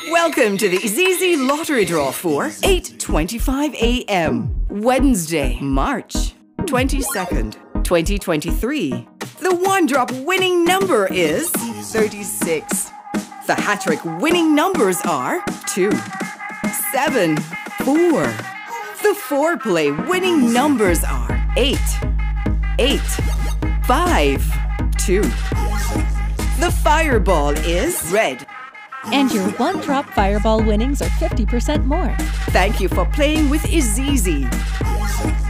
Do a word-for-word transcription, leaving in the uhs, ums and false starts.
Welcome to the IZIZZI lottery draw for eight twenty-five a m Wednesday, March twenty-second, twenty twenty-three. The one-drop winning number is thirty-six. The HaTTrik winning numbers are two, seven, four. The four-play winning numbers are eight, eight, five, two. The fireball is red. And your one-drop fireball winnings are fifty percent more. Thank you for playing with IZIZZI.